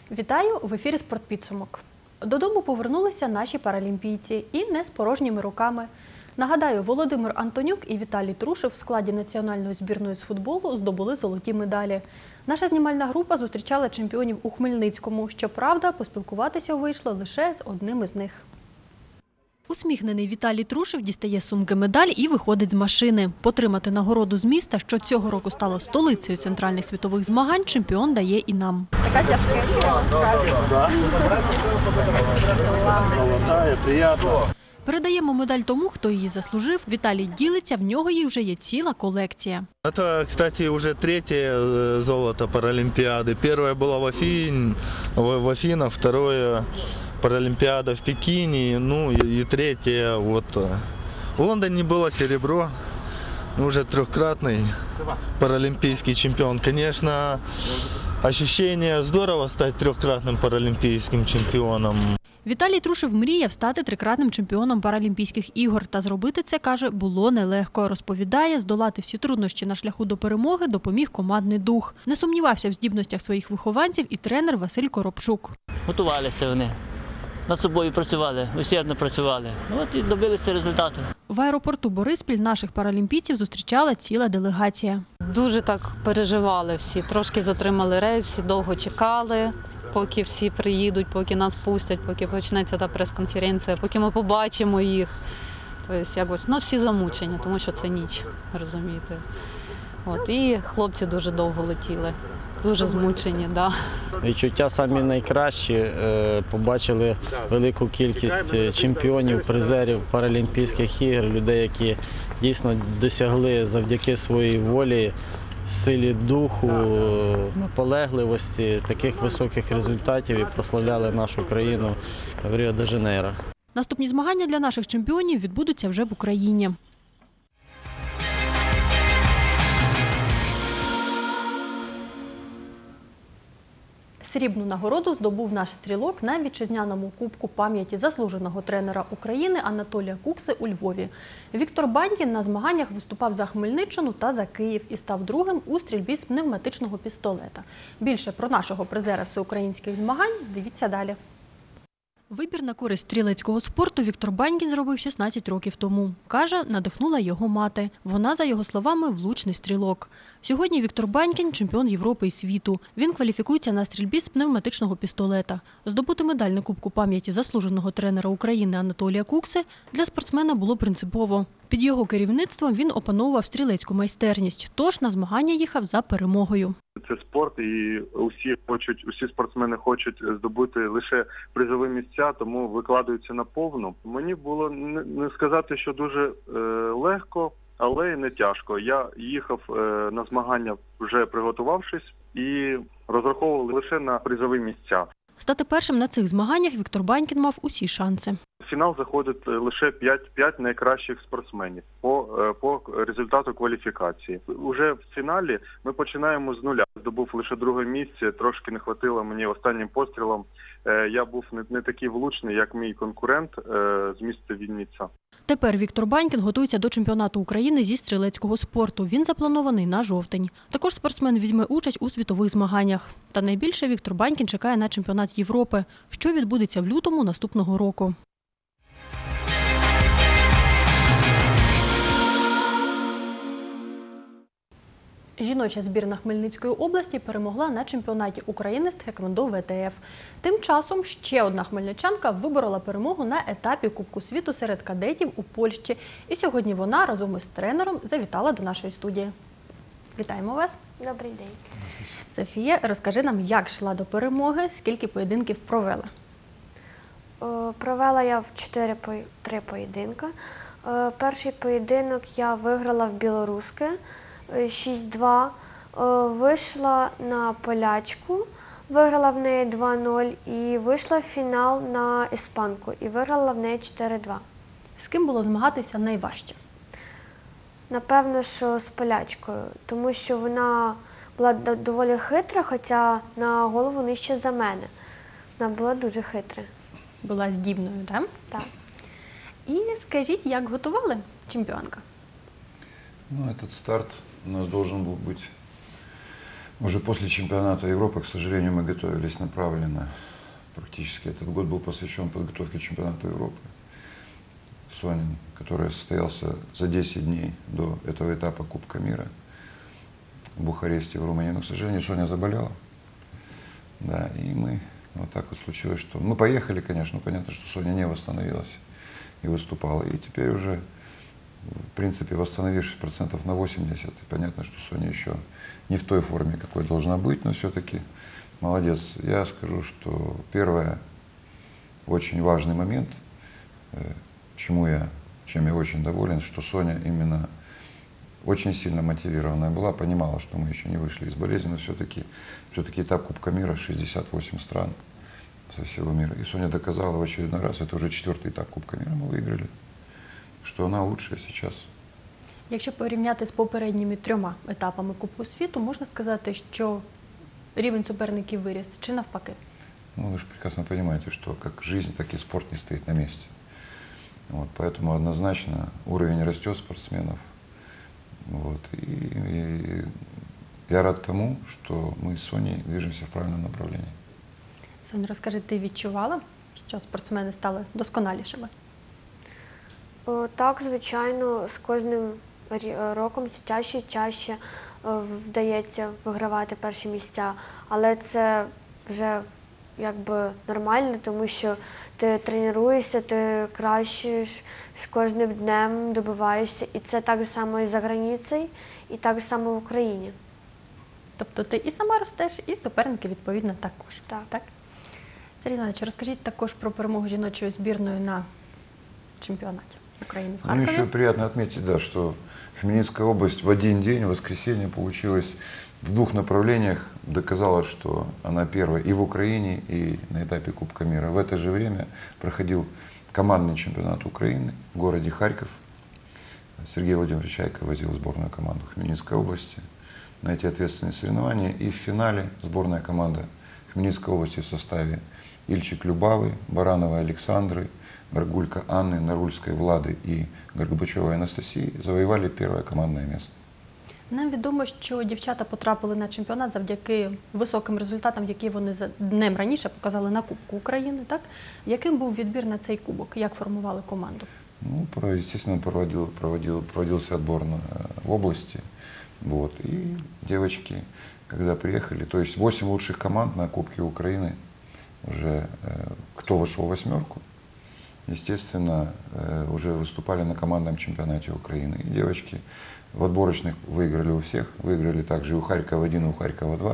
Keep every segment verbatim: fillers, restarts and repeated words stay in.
Вітаю! В ефірі «Спортпідсумок». Додому повернулися наші паралімпійці і не з порожніми руками. Нагадаю, Володимир Антонюк і Віталій Трушев в складі національної збірної з футболу здобули золоті медалі. Наша знімальна група зустрічала чемпіонів у Хмельницькому. Щоправда, поспілкуватися вийшло лише з одним із них. Усміхнений Віталій Трушев дістає з сумки медаль і виходить з машини. Потримати нагороду з міста, що цього року стало столицею центральних світових змагань, чемпіон дає і нам. Така тяжка. Золотая, приємно. Передаємо медаль тому, хто її заслужив. Віталій ділиться, в нього їх вже є ціла колекція. Это, кстати, уже третье золото Паралимпиады. Первое было в, Афин, в Афинах, второе Паралимпиада в Пекине, ну и, и третье вот в Лондоне было серебро, уже трехкратный паралимпийский чемпион. Конечно, ощущение здорово стать трехкратным паралимпийским чемпионом. Віталій Трушев мріяв стати трикратним чемпіоном Паралімпійських ігор. Та зробити це, каже, було нелегко. Розповідає, здолати всі труднощі на шляху до перемоги допоміг командний дух. Не сумнівався в здібностях своїх вихованців і тренер Василь Коробчук. Готувалися вони, над собою працювали, усердно працювали. От і добилися результату. В аеропорту Бориспіль наших паралімпійців зустрічала ціла делегація. Дуже так переживали всі, трошки затримали рейс, всі довго чекали, поки всі приїдуть, поки нас пустять, поки почнеться та прес-конференція, поки ми побачимо їх. Тобто, якось, ну, всі замучені, тому що це ніч, розумієте. От, і хлопці дуже довго летіли, дуже змучені, да. Відчуття самі найкращі. Побачили велику кількість чемпіонів, призерів Паралімпійських ігор, людей, які дійсно досягли завдяки своїй волі, силі духу, наполегливості таких високих результатів і прославляли нашу країну в Ріо-де-Жанейро. Наступні змагання для наших чемпіонів відбудуться вже в Україні. Срібну нагороду здобув наш стрілок на вітчизняному кубку пам'яті заслуженого тренера України Анатолія Кукси у Львові. Віктор Банькін на змаганнях виступав за Хмельниччину та за Київ і став другим у стрільбі з пневматичного пістолета. Більше про нашого призера всеукраїнських змагань дивіться далі. Вибір на користь стрілецького спорту Віктор Банькін зробив шістнадцять років тому. Каже, надихнула його мати. Вона, за його словами, влучний стрілок. Сьогодні Віктор Банькін – чемпіон Європи і світу. Він кваліфікується на стрільбі з пневматичного пістолета. Здобути медаль на Кубку пам'яті заслуженого тренера України Анатолія Кукси для спортсмена було принципово. Під його керівництвом він опановував стрілецьку майстерність, тож на змагання їхав за перемогою. Це спорт, і усі хочуть, усі спортсмени хочуть здобути лише призові місця, тому викладаються наповну. Мені було не сказати, що дуже е, легко, але й не тяжко. Я їхав е, на змагання вже приготувавшись і розраховував лише на призові місця. Стати першим на цих змаганнях Віктор Банькін мав усі шанси. В фінал заходить лише п'ять найкращих спортсменів по, по результату кваліфікації. Уже в фіналі ми починаємо з нуля. Здобув лише друге місце, трошки не хватило мені останнім пострілом. Я був не, не такий влучний, як мій конкурент з міста Вінниця. Тепер Віктор Банькін готується до чемпіонату України зі стрілецького спорту. Він запланований на жовтень. Також спортсмен візьме участь у світових змаганнях. Та найбільше Віктор Банькін чекає на чемпіонат Європи, що відбудеться в лютому наступного року. Жіноча збірна Хмельницької області перемогла на чемпіонаті України з тхеквондо В Т Ф. Тим часом ще одна хмельничанка виборола перемогу на етапі Кубку світу серед кадетів у Польщі. І сьогодні вона разом із тренером завітала до нашої студії. Вітаємо вас. Добрий день. Софія, розкажи нам, як йшла до перемоги, скільки поєдинків провела? О, провела я в чотири три поєдинка. О, перший поєдинок я виграла в білоруське шість два. Вийшла на полячку, виграла в неї два нуль і вийшла в фінал на іспанку і виграла в неї чотири два. З ким було змагатися найважче? Напевно, що з полячкою, тому що вона була доволі хитра, хоча на голову нижче за мене. Вона була дуже хитра. Була здібною, так? Так. І скажіть, як готували чемпіонка? Ну, этот старт у нас должен был быть Уже после чемпионата Европы, к сожалению, мы готовились направленно. Практически этот год был посвящен подготовке к чемпионату Европы. Сонин, который состоялся за десять дней до этого этапа Кубка мира в Бухаресте, в Румынии. Но, к сожалению, Соня заболела. Да, и мы, вот так вот случилось, что... Мы поехали, конечно, но понятно, что Соня не восстановилась и выступала. И теперь уже, в принципе, восстановившись процентов на восемьдесят, понятно, что Соня еще не в той форме, какой должна быть, но все-таки молодец. Я скажу, что первое, очень важный момент, чему я, чем я очень доволен, что Соня именно очень сильно мотивированная была, понимала, что мы еще не вышли из болезни, но все-таки все-таки этап Кубка мира, шестьдесят восемь стран со всего мира. И Соня доказала в очередной раз, это уже четвертый этап Кубка мира мы выиграли, что она лучшая сейчас. Якщо порівняти з попередніми трьома етапами Кубку світу, можна сказати, що рівень суперників виріс чи навпаки? Ну, вы же прекрасно понимаете, что как жизнь, так и спорт не стоит на месте. Вот, поэтому однозначно уровень растет спортсменов. Вот, и, и я рад тому, что мы с Соней движемся в правильном направлении. Соня, розкажи, ти відчувала, що спортсмени стали досконалішими? О, Так, звичайно, з кожним рі- роком все тяжче і чаще е, вдається вигравати перші місця, але це вже якби нормально, тому що ти тренуєшся, ти кращиш з кожним днем, добиваєшся, і це так само і за границею, і так само в Україні. Тобто ти і сама ростеш, і суперники, відповідно, також. Так. так? Сергій Іванович, розкажіть також про перемогу жіночої збірної на чемпіонаті України в Ну, Харкові. еще приятно отметить, да, что Хмельницкая область в один день, в воскресенье, получилось в двух направлениях, доказала, что она первая и в Украине, и на этапе Кубка мира. В это же время проходил командный чемпионат Украины в городе Харьков. Сергей Владимирович Чайка возил сборную команду Хмельницкой области на эти ответственные соревнования. И в финале сборная команда Хмельницкой области в составе Ильчик Любавы, Барановой Александры, Горгулька Анны, Нарульской Влады и Горбачевой Анастасии завоевали первое командное место. Нам відомо, що дівчата потрапили на чемпіонат завдяки високим результатам, які вони за днем раніше показали на Кубку України. Так? Яким був відбір на цей кубок? Як формували команду? Ну, про- естественно, проводил, проводил, проводился отбор на- в области. Вот. И девочки, когда приехали, то есть восемь лучших команд на Кубке Украины, уже э, кто вошел в восьмерку, естественно, э, уже выступали на командном чемпионате Украины. И девочки в отборочных выиграли у всех, выиграли также и у Харькова один, и у Харькова два.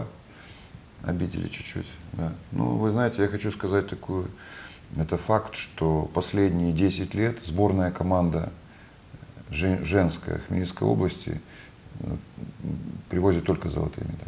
Обидели чуть-чуть. Да. Ну, вы знаете, я хочу сказать такую, это факт, что последние десять лет сборная команда жен- женская Хмельницкой области э, привозит только золотые медали.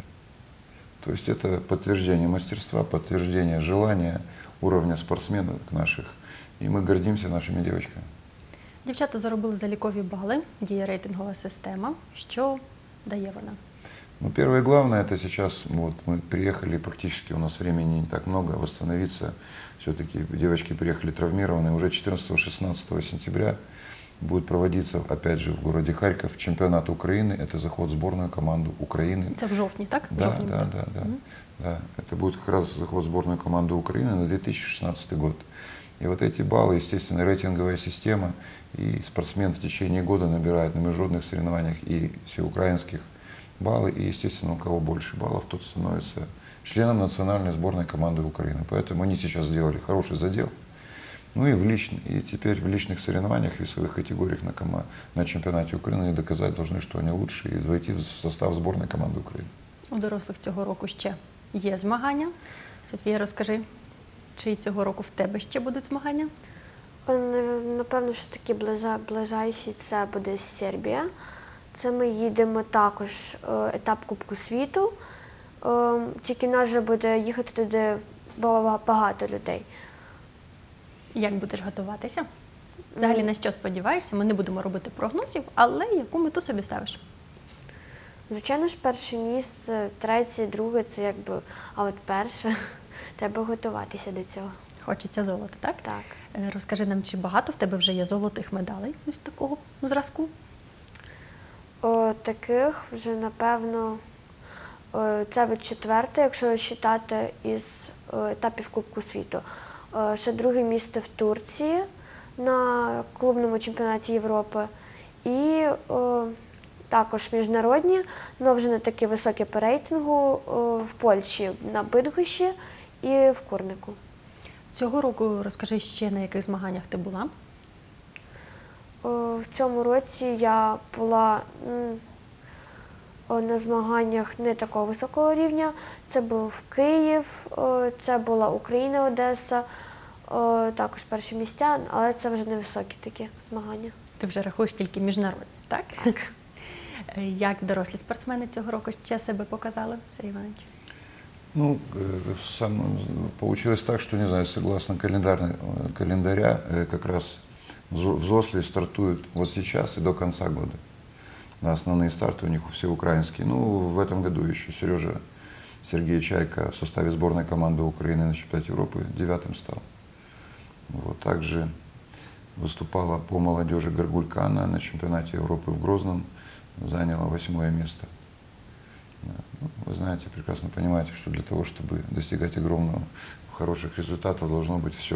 То есть это подтверждение мастерства, подтверждение желания, уровня спортсменов наших. И мы гордимся нашими девочками. Дівчата заробили залікові бали, діє рейтингова система. Що дає вона? Ну, первое и главное, это сейчас вот, мы приехали, практически у нас времени не так много, восстановиться. Все-таки девочки приехали травмированные. Уже четырнадцатого-шестнадцатого сентября будет проводиться, опять же, в городе Харьков чемпионат Украины. Это заход в сборную команду Украины. Це в жовтні, так? В Да, жовтні да, буде. да, да, Мгм. да. Это будет как раз заход в сборную команду Украины на две тысячи шестнадцатый год. И вот эти баллы, естественно, рейтинговая система, и спортсмен в течение года набирает на международных соревнованиях и всеукраинских баллы, и, естественно, у кого больше баллов, тот становится членом национальной сборной команды Украины. Поэтому они сейчас сделали хороший задел. Ну и, в личн... и теперь в личных соревнованиях, весовых категориях на, кома... на чемпионате Украины они доказать должны, что они лучшие, и войти в состав сборной команды Украины. У дорослих цього року ще є змагання. Софія, розкажи, чи цього року в тебе ще будуть змагання? Е, Напевно, що такі ближа- ближайші це буде Сербія. Це ми їдемо також е, етап Кубку світу. Е, Тільки нас вже буде їхати туди ба- багато людей. Як будеш готуватися? Взагалі на що сподіваєшся? Ми не будемо робити прогнозів, але яку мету собі ставиш? Звичайно ж, перше місце, третє, друге це якби, а от перше треба готуватися до цього. Хочеться золота, так? Так. Е, Розкажи нам, чи багато в тебе вже є золотих медалей ось такого ну, зразку? О, таких вже, напевно, Е, Це від четвертої, якщо вважати із е, етапів Кубку світу. Е, Ще друге місце в Турції на клубному чемпіонаті Європи. І е, також міжнародні, але вже не такі високі по рейтингу е, в Польщі на Бидгощі і в Курнику. Цього року розкажи ще, на яких змаганнях ти була? Е, В цьому році я була м, о, на змаганнях не такого високого рівня. Це був Київ, е, це була Україна, Одеса, е, також перші місця, але це вже невисокі такі змагання. Ти вже рахуєш тільки міжнародні, так? Так. Як дорослі спортсмени цього року ще себе показали, Сергій Іванович? Ну, э, сам, получилось так, что, не знаю, согласно календарной- э, календаря, э, как раз взро- взрослые стартуют вот сейчас и до конца года. Да, основные старты у них у все украинские. Ну, в этом году еще Сережа Сергей Чайка в составе сборной команды Украины на чемпионате Европы девятым стал. Вот, также выступала по молодежи Горгулька Анна на чемпионате Европы в Грозном, заняла восьмое место. Да. Ну, вы знаете, прекрасно понимаете, что для того, чтобы достигать огромного, хороших результатов, должно быть все.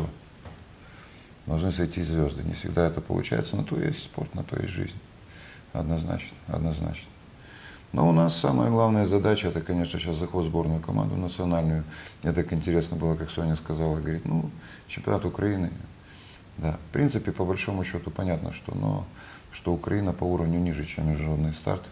Должны сойти звезды. Не всегда это получается, но то и есть спорт, на то и есть жизнь. Однозначно, однозначно. Но у нас самая главная задача, это, конечно, сейчас заход в сборную команду национальную. Мне так интересно было, как Соня сказала, говорит, ну, чемпионат Украины. Да, в принципе, по большому счету понятно, что, но, что Украина по уровню ниже, чем международный старт.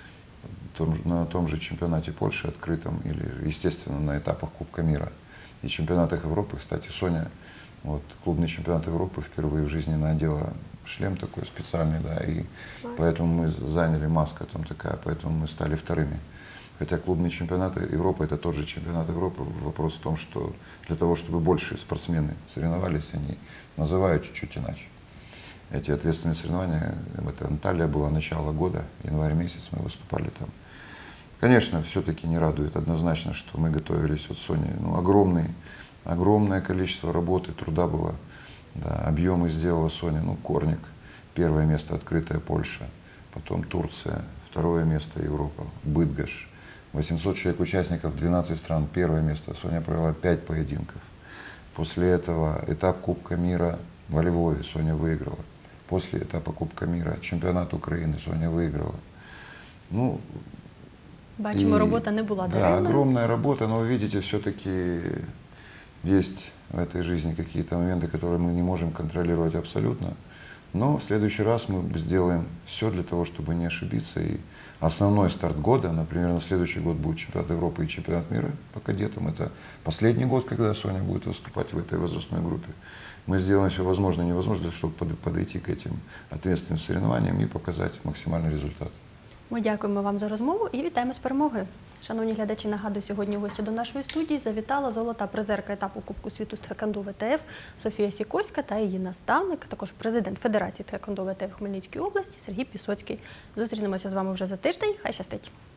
Том- на том же чемпионате Польши открытом или, естественно, на этапах Кубка мира и чемпионатах Европы. Кстати, Соня, вот, клубный чемпионат Европы впервые в жизни надела шлем такой специальный, да, и Маска. поэтому мы заняли, маска там такая, поэтому мы стали вторыми. Хотя клубные чемпионаты Европы — это тот же чемпионат Европы. Вопрос в том, что для того, чтобы больше спортсмены соревновались, они называют чуть-чуть иначе. Эти ответственные соревнования, это Анталия была, начало года, январь месяц мы выступали там. Конечно, все-таки не радует однозначно, что мы готовились от Сони. Ну, огромный, огромное количество работы, труда было. Да, объемы сделала Соня. Ну, Корник, первое место, открытая Польша. Потом Турция, второе место Европа, Быдгощ. восемьсот человек участников, двенадцать стран, первое место. Соня провела пять поединков. После этого этап Кубка мира во Львове Соня выиграла. После этапа Кубка мира чемпионат Украины Соня выиграла. Ну, Бачимо, и- робота не була Да, даремною. огромная работа, но вы видите, все-таки есть в этой жизни какие-то моменты, которые мы не можем контролировать абсолютно. Но в следующий раз мы сделаем все для того, чтобы не ошибиться. И основной старт года, например, на следующий год будет чемпионат Европы и чемпионат мира по кадетам. Это последний год, когда Соня будет выступать в этой возрастной группе. Мы сделаем все возможное и невозможное, чтобы под- подойти к этим ответственным соревнованиям и показать максимальный результат. Ми дякуємо вам за розмову і вітаємо з перемогою. Шановні глядачі, нагадую, сьогодні гості до нашої студії завітала золота призерка етапу Кубку світу з тхеквондо В Т Ф Софія Сікорська та її наставник, також президент Федерації тхеквондо В Т Ф Хмельницької області Сергій Пісоцький. Зустрінемося з вами вже за тиждень. Хай щастить!